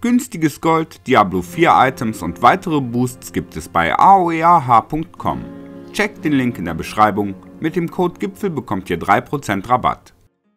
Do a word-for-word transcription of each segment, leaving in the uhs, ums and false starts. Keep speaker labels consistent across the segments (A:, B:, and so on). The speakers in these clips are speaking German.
A: Günstiges Gold, Diablo vier Items und weitere Boosts gibt es bei A O E A H punkt com. Checkt den Link in der Beschreibung, mit dem Code GIPFEL bekommt ihr drei Prozent Rabatt.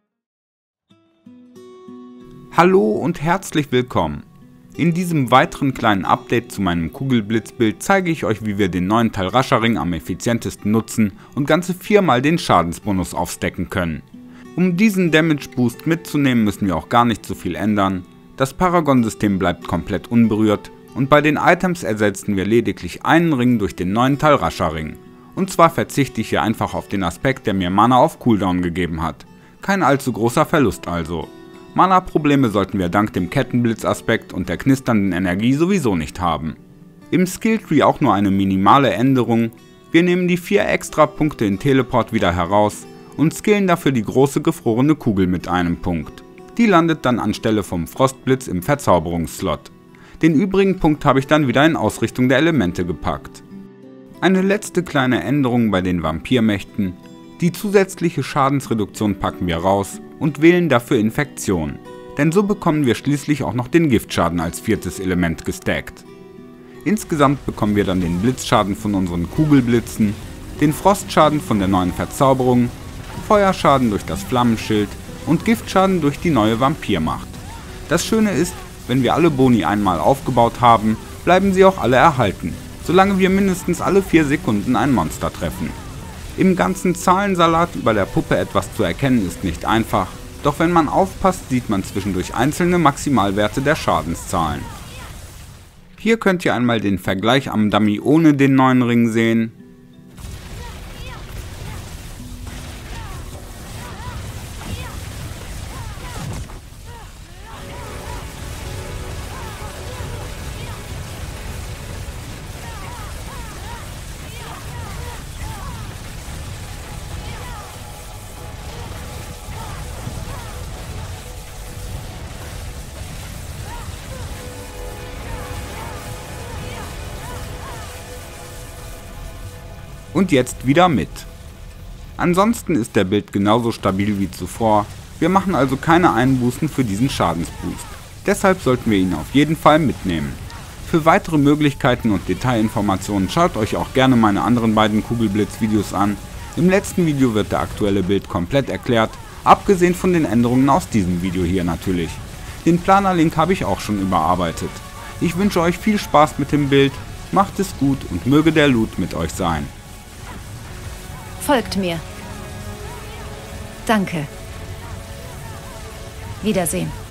A: Hallo und herzlich willkommen. In diesem weiteren kleinen Update zu meinem Kugelblitzbild zeige ich euch, wie wir den neuen Talrascha-Ring am effizientesten nutzen und ganze viermal den Schadensbonus aufstacken können. Um diesen Damage Boost mitzunehmen, müssen wir auch gar nicht so viel ändern. Das Paragon-System bleibt komplett unberührt und bei den Items ersetzen wir lediglich einen Ring durch den neuen Talrascha-Ring. Und zwar verzichte ich hier einfach auf den Aspekt, der mir Mana auf Cooldown gegeben hat. Kein allzu großer Verlust also. Mana-Probleme sollten wir dank dem Kettenblitz-Aspekt und der knisternden Energie sowieso nicht haben. Im Skilltree auch nur eine minimale Änderung. Wir nehmen die vier extra Punkte in Teleport wieder heraus und skillen dafür die große gefrorene Kugel mit einem Punkt. Die landet dann anstelle vom Frostblitz im Verzauberungsslot. Den übrigen Punkt habe ich dann wieder in Ausrichtung der Elemente gepackt. Eine letzte kleine Änderung bei den Vampirmächten. Die zusätzliche Schadensreduktion packen wir raus und wählen dafür Infektion, denn so bekommen wir schließlich auch noch den Giftschaden als viertes Element gestackt. Insgesamt bekommen wir dann den Blitzschaden von unseren Kugelblitzen, den Frostschaden von der neuen Verzauberung, Feuerschaden durch das Flammenschild und Giftschaden durch die neue Vampirmacht. Das Schöne ist, wenn wir alle Boni einmal aufgebaut haben, bleiben sie auch alle erhalten, solange wir mindestens alle vier Sekunden ein Monster treffen. Im ganzen Zahlensalat über der Puppe etwas zu erkennen ist nicht einfach, doch wenn man aufpasst, sieht man zwischendurch einzelne Maximalwerte der Schadenszahlen. Hier könnt ihr einmal den Vergleich am Dummy ohne den neuen Ring sehen. Und jetzt wieder mit. Ansonsten ist der Bild genauso stabil wie zuvor, wir machen also keine Einbußen für diesen Schadensboost. Deshalb sollten wir ihn auf jeden Fall mitnehmen. Für weitere Möglichkeiten und Detailinformationen schaut euch auch gerne meine anderen beiden Kugelblitz-Videos an. Im letzten Video wird der aktuelle Bild komplett erklärt, abgesehen von den Änderungen aus diesem Video hier natürlich. Den Planer-Link habe ich auch schon überarbeitet. Ich wünsche euch viel Spaß mit dem Bild, macht es gut und möge der Loot mit euch sein.
B: Folgt mir. Danke. Wiedersehen.